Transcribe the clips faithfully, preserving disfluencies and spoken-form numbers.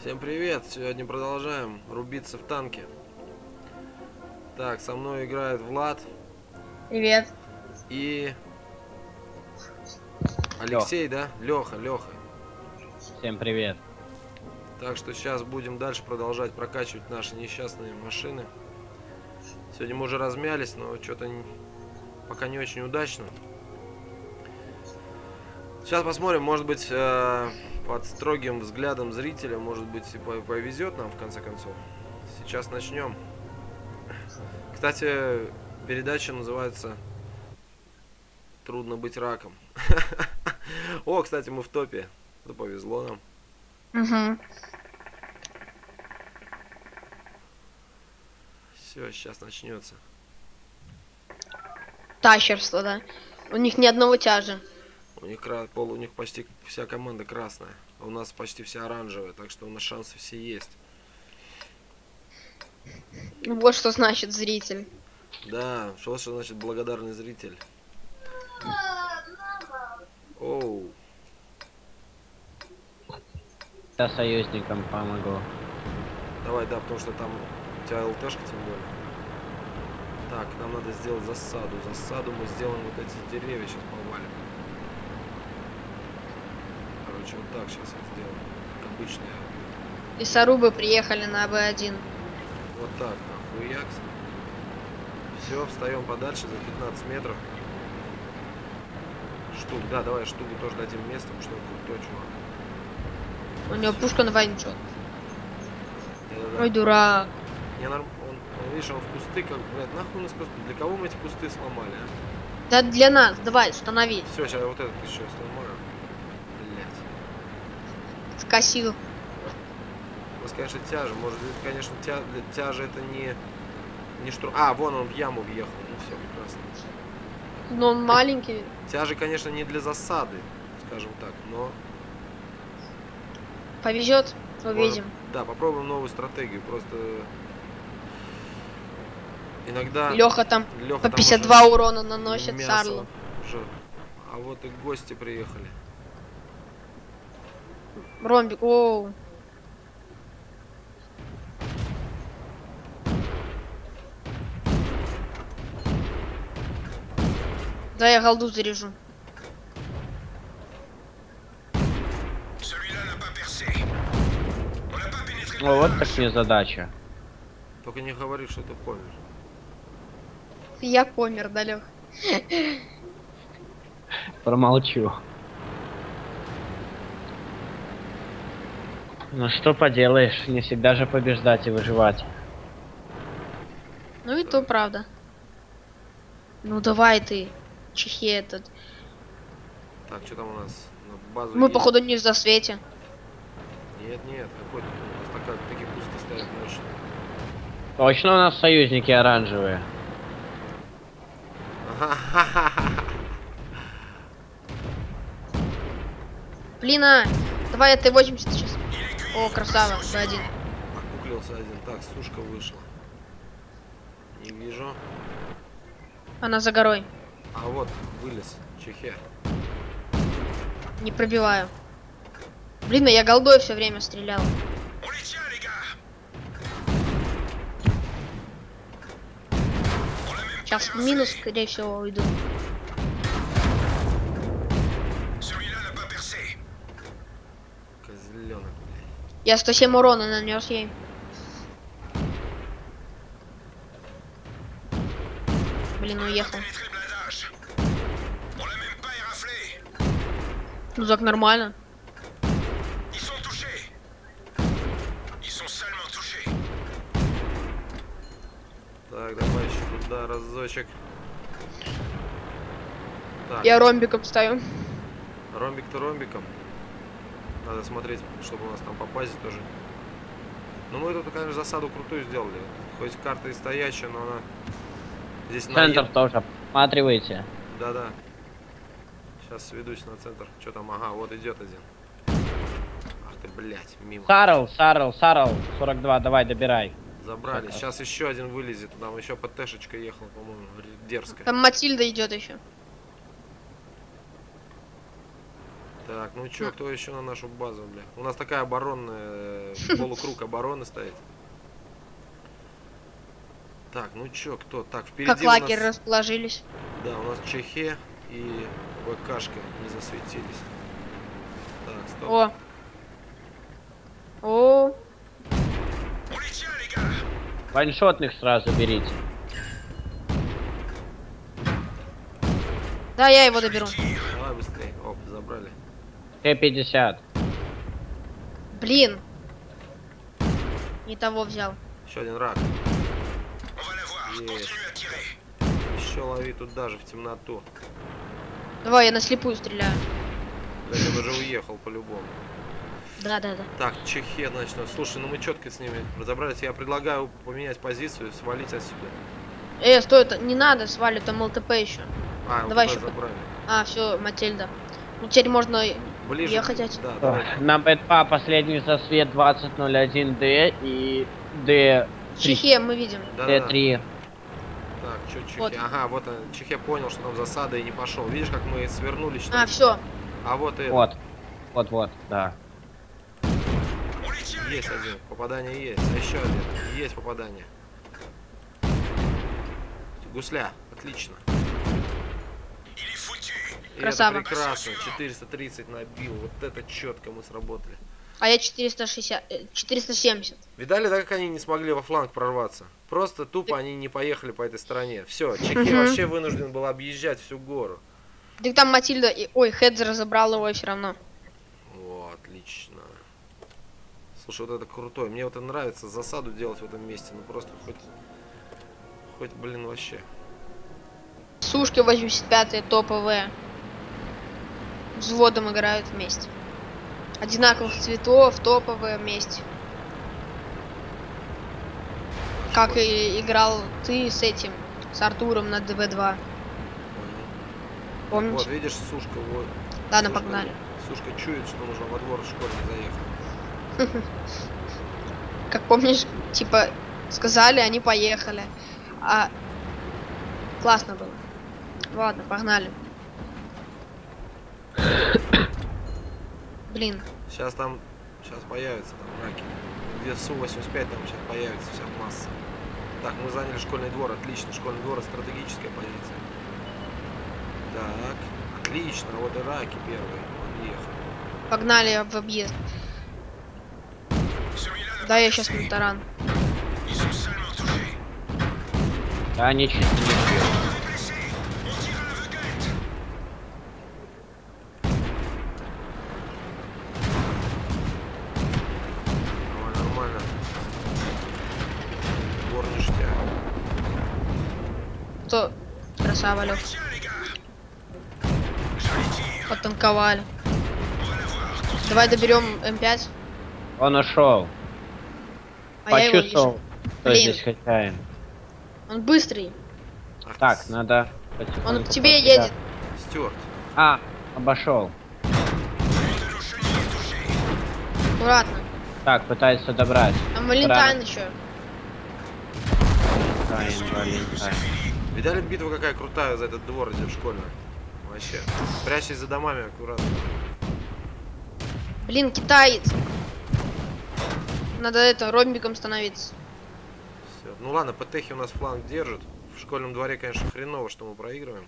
Всем привет! Сегодня продолжаем рубиться в танке. Так, со мной играет Влад. Привет. И Алексей, да? Леха, Леха. Всем привет. Так что сейчас будем дальше продолжать прокачивать наши несчастные машины. Сегодня мы уже размялись, но что-то пока не очень удачно. Сейчас посмотрим, может быть, э, под строгим взглядом зрителя, может быть, повезет нам в конце концов. Сейчас начнем. Кстати, передача называется «Трудно быть раком». О, кстати, мы в топе. Да повезло нам. Угу. Все, сейчас начнется. Тащерство, да. У них ни одного тяжа. У них кра... пол, у них почти вся команда красная, а у нас почти вся оранжевая, так что у нас шансы все есть. Ну, вот что значит зритель. Да, что, что значит благодарный зритель. Оу. Я союзникам помогу. Давай, да, потому что там у тебя ЛТшка тем более. Так, нам надо сделать засаду. Засаду мы сделаем вот эти деревья, сейчас повалим. Короче, вот так сейчас я сделаю. Как обычно. Лесорубы приехали на Б один. Вот так, охуякс. Все, встаем подальше за пятнадцать метров. Штук, да, давай штуку тоже дадим место, потому что он крутой чувак. У него пушка на войнчет. Да-да-да. Ой, дурак. Не, норм... он, он, видишь, он в кусты, как, блядь, нахуй у нас кусты? Для кого мы эти кусты сломали, а? Да для нас, давай, установи. Все, сейчас я вот этот еще сломаю. Блядь. Скосил. У нас, конечно, тяжа. Может быть, конечно, тя... для тяжа это не... не штур... А, вон он в яму въехал. Ну все, прекрасно. Но он маленький. Тяжи, конечно, не для засады, скажем так, но... Повезет, увидим. Да, попробуем новую стратегию. Просто... Иногда... Леха там Леха по там пятьдесят уже два урона наносит мясо Сарлу. уже. А вот и гости приехали. Ромбик, оу. Да, я голду заряжу. О, вот так мне задача. Только не говори, что ты помнишь. Я помер, да, Лех? Промолчу. Ну что поделаешь, не всегда же побеждать и выживать. Ну и то правда. Ну давай ты, чехи этот. Так, что там у нас? На базу Мы едем? походу не в засвете. Нет, нет, какой у нас такая, такие кусты стоят мощные. Точно у нас союзники оранжевые. Блин, а, давай я Т восемьдесят сейчас. О, красава, Б один. Окуклился один. Так, сушка вышла. Не вижу. Она за горой. А вот, вылез. Чехия. Не пробиваю. Блин, а я голдой все время стрелял. Сейчас в минус, скорее всего, уйду. Козленок, блядь. Я сто семь урона нанес ей. Блин, уехал. Ну так нормально. Так, давай еще туда разочек. Так, Я ромбиком стою. ромбик-то ромбиком. Надо смотреть, чтобы у нас там по базе тоже. Ну мы тут, конечно, засаду крутую сделали. Хоть карта и стоячая, но она... Здесь Центр наед- тоже, посматривайте. Да-да. Сейчас сведусь на центр. Что там? Ага, вот идет один. Ах ты, блядь, мимо. Сарл, Сарл, Сарл, сорок два, давай, добирай. Забрали. Сейчас еще один вылезет. Там еще ПТшечка ехала, по-моему, дерзкая. Там Матильда идет еще. Так, ну чё, кто еще на нашу базу, бля? У нас такая оборонная, полукруг обороны стоит. Так, ну чё, кто? Так, впереди Как лагерь у нас... расположились. Да, у нас Чехе и ВКшка не засветились. Так, стоп. О. О. Ваншотных сразу берите. Да, я его доберу. Давай быстрее. Оп, забрали. Т пятьдесят. Блин. Не того взял. Еще один рак. Есть. Еще лови тут даже в темноту. Давай, я на слепую стреляю. Да, я уже уехал по-любому. Да, да, да. Так, Чехия, значит, слушай, ну мы четко с ними разобрались. Я предлагаю поменять позицию, свалить отсюда. Э, стой, это не надо, свали, там ЛТП еще. А, Давай вот еще. забрали. А, все, Матильда. Ну теперь можно Ближе. ехать отсюда. Да, давай. На Б два последний засвет двадцать ноль один Д и Д три. Чехия мы видим. Да, Д да, да. три. Так, что Чехия? Вот. Ага, вот он. Чехия понял, что там засада и не пошел. Видишь, как мы свернули? Что А, все. А вот и Вот. Вот, вот, да. есть один. Попадание есть. А еще один. Есть попадание. Гусля. Отлично. И Красава. это прекрасно. четыреста тридцать набил. Вот это четко мы сработали. А я четыреста шестьдесят, э, четыреста семьдесят. Видали, да, как они не смогли во фланг прорваться? Просто тупо они не поехали по этой стороне. Все, Чехия Мгм. вообще вынужден был объезжать всю гору. Так там Матильда, и... ой, Хедз разобрал его все равно. О, отлично. Слушай, вот это крутой. Мне вот это нравится засаду делать в этом месте. Ну просто хоть... Хоть, блин, вообще. Сушки восемьдесят пятые топовые. Взводом играют вместе. Одинаковых цветов, топовые вместе. Как и играл ты с этим, с Артуром на ДБ два. Вот, Помните? видишь, сушка, вот. Ладно, Сушка- погнали. Сушка чует, что нужно во двор школьник заехать. Как помнишь, типа, сказали, они поехали. А классно было. Ладно, погнали. Блин, Сейчас там, сейчас появятся там раки. Где Су восемьдесят пять там сейчас появится вся масса. Так, мы заняли школьный двор, отлично. Школьный двор — стратегическая позиция. Так, отлично. Вот и раки первые подъехали. погнали в объезд. Да, я сейчас на таран. Да, они чуть не успели. Нормально, нормально. Двор ништяк. Кто? Красава, Лёх. Потанковали. Давай доберем М пять. Он ушел. А я его Почувствовал, вижу. кто Блин. здесь хозяин. Он быстрый. Ах, Так, с- надо... Он потихоньку к тебе подбегать. едет. Стюарт. А, обошел. Аккуратно. Так, пытается добрать. Там Валентайн еще. Валентайн, Валентайн. Видали битву, какая крутая за этот двор идет школьный? Вообще. Прячься за домами аккуратно. Блин, китаец. Надо это, ромбиком становиться. Всё. Ну ладно, ПТХи у нас фланг держит. В школьном дворе, конечно, хреново, что мы проигрываем.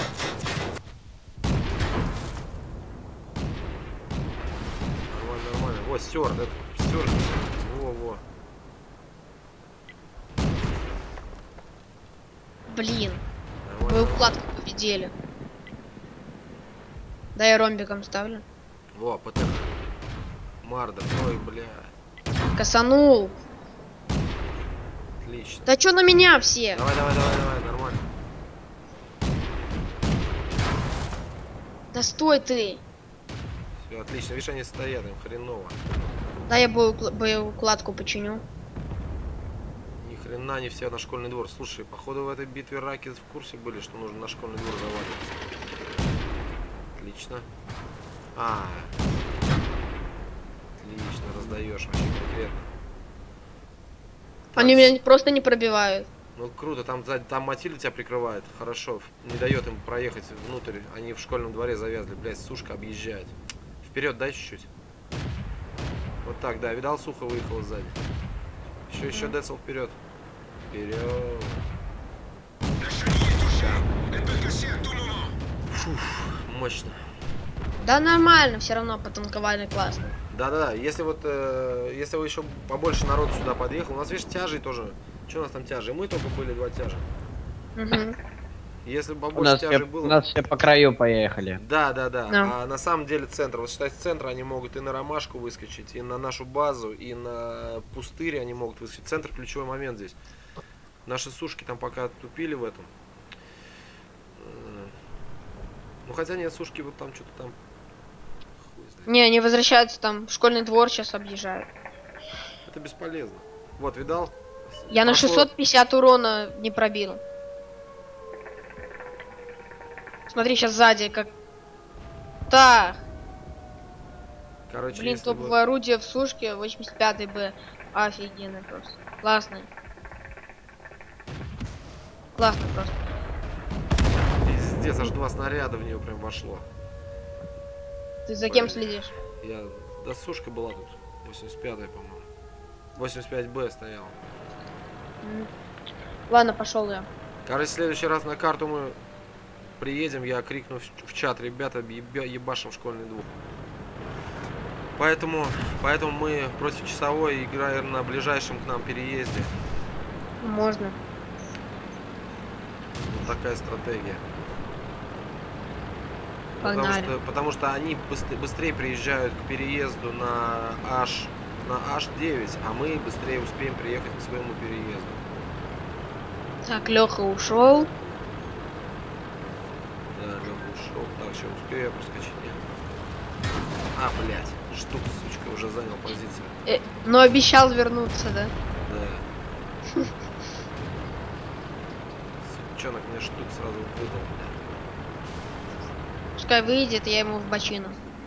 Нормально, нормально. Вот, Стюарт, это, Стюарт. Во-во. Блин, мы Нормально. укладку победили. Да, я ромбиком ставлю. Во, ПТХ. Марда, ой, бля. Косанул. Отлично. Да чё на меня все? Давай, давай, давай, давай, нормально. Да стой ты. Все, отлично. Видишь, они стоят, им хреново. Да, я бою- боеукладку починю. Ни хрена не все на школьный двор. Слушай, походу в этой битве раки в курсе были, что нужно на школьный двор заваливаться. Отлично. А. Отлично, раздаешь вообще конкретно. Они Так, меня просто не пробивают. Ну круто, там, сзади- там Матильда тебя прикрывает, хорошо, не дает им проехать внутрь, они в школьном дворе завязли, блядь, сушка объезжает. Вперед, дай чуть-чуть. Вот так, да. Видал, сухо выехал сзади. Еще, еще Децл вперед. Вперед. Фух, мощно. Да нормально, все равно потанковали классно. Да-да-да, если вот, э, если вы еще побольше народу сюда подъехал, у нас, видишь, тяжей тоже. Что у нас там тяжи? Мы только были два тяжа. Угу. Если бы У побольше нас, все, тяжей было... у нас все по краю поехали. Да, да, да. Да. А на самом деле центр, вот считай, с центра они могут и на Ромашку выскочить, и на нашу базу, и на пустырь они могут выскочить. Центр ключевой момент здесь. Наши сушки там пока тупили в этом. Ну хотя нет, сушки вот там что-то там. Хуй знает. Не, они возвращаются там, школьный двор сейчас объезжают. Это бесполезно. Вот, видал? Я на Прошло- шестьсот пятьдесят урона не пробил. Смотри, сейчас сзади как... Так, Короче, блин, если бы- топовое орудие в сушке, восемьдесят пятый Б. Офигенно просто. Классный. Классно просто. Пиздец, аж два снаряда в нее прям вошло. Ты за кем Блин. следишь? Я... Да сушка была тут. восемьдесят пятая, по-моему. восемьдесят пять Б стоял. М. Ладно, пошел я. Короче, в следующий раз на карту мы приедем, я крикну в, в чат, ребята, еба- ебашим школьный двор. Поэтому, поэтому мы против часовой играем на ближайшем к нам переезде. Можно. Вот такая стратегия. Потому Погнали. что, потому что они быстр- быстрее приезжают к переезду на H, на H девять, а мы быстрее успеем приехать к своему переезду. Так, Леха ушел. Да, Лёха ушел. Так, что успею я проскочить? Нет. А, блядь, штук, сучка, уже занял позицию. Э, но обещал вернуться, да? Да. Сучонок мне штук сразу выдал, блядь. Пускай выйдет, я ему в бочину.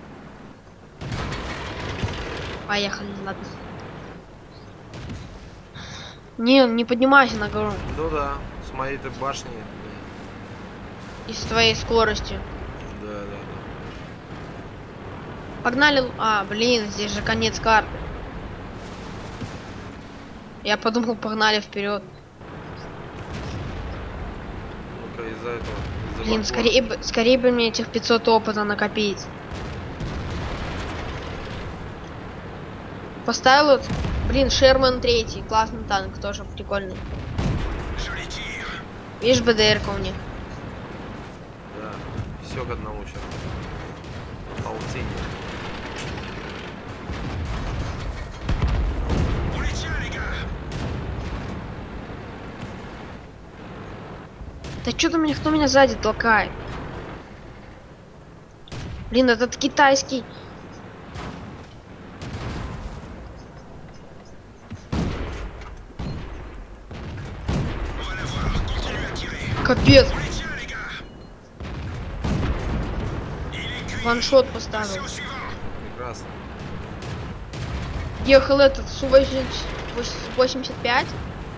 Поехали, ладно. Не, не поднимайся на гору. Ну да, с моей-то башни. блядь. И с твоей скоростью. Да, да, да. Погнали. л- А, блин, здесь же конец карты. Я подумал, погнали вперед. Ну-ка, из-за этого. Из-за Блин, бакора. скорее бы, скорее бы мне этих пятьсот опыта накопить. Поставил вот. Блин, Шерман третий, классный танк, тоже прикольный. Видишь, БДР-ка у них. Да, все к одному сейчас. Полтинник. Да что-то меня, кто меня сзади толкает? Блин, этот китайский. Капец. Ваншот поставил. Прекрасно. Ехал этот Су восемьдесят пять.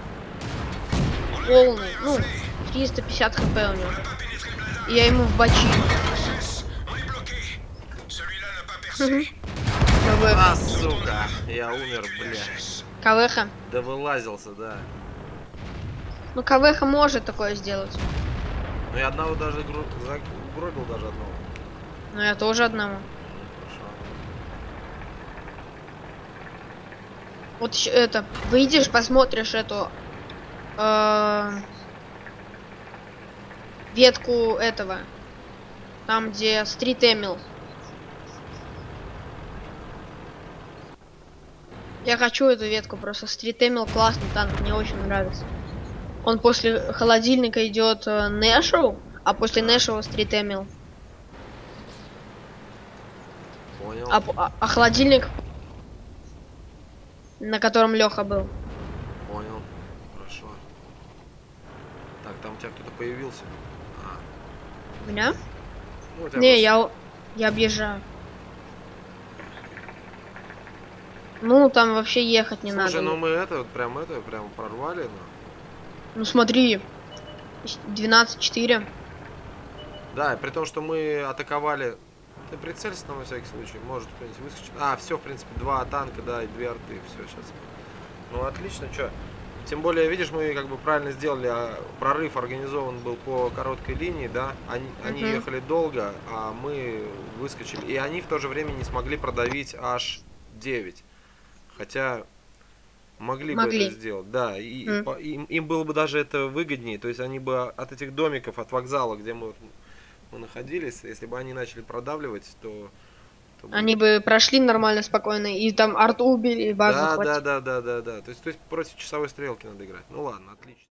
Полный. Ну, триста пятьдесят хп у него. И я ему в бочину. А, сука, я умер, бля. КВХ. Да вылазился, да. Ну, КВХ может такое сделать. Ну я одного даже гру... загробил даже одного. Но я тоже одному. Ну, хорошо. Вот ещё это, выйдешь, посмотришь эту э, ветку этого, там где Стрит Эмил. Я хочу эту ветку, просто Стрит Эмил классный танк, мне очень нравится. Он после холодильника идет Нэшу, а после Нэшу Стрит Эмил. Понял. А, а, а холодильник, на котором Леха был. Понял. Хорошо. Так, там у тебя кто-то появился. А. У меня? Ну, у тебя Не, просто- я, я объезжаю. Ну, там вообще ехать не Слушай, надо. ну мы это, вот прям это, прям прорвали, ну. Ну смотри, двенадцать четыре. Да, при том, что мы атаковали Ты прицелься там на всякий случай, может кто-нибудь выскочит. А, все, в принципе, два танка, да, и две арты, все, сейчас. Ну, отлично, что. Тем более, видишь, мы как бы правильно сделали, а прорыв организован был по короткой линии, да, они, uh-huh. они ехали долго, а мы выскочили, и они в то же время не смогли продавить аш девять, хотя могли, могли. бы это сделать, да, и, uh-huh. по, им, им было бы даже это выгоднее, то есть они бы от этих домиков, от вокзала, где мы, мы находились, если бы они начали продавливать, то... Они бы прошли нормально, спокойно, и там арту убили, и базу да, захватили. Да, да, да, да, да. То есть, то есть против часовой стрелки надо играть. Ну ладно, отлично.